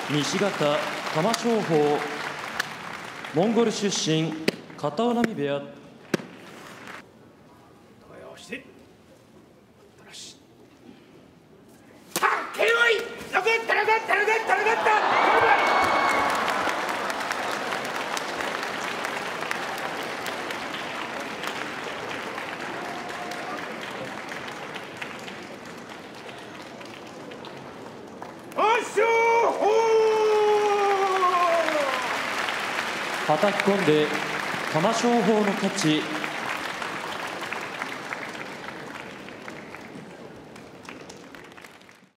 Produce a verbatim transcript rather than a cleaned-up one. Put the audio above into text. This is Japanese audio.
西方玉正鳳、モンゴル出身、片男波部屋。叩き込んで玉正鳳の勝ち。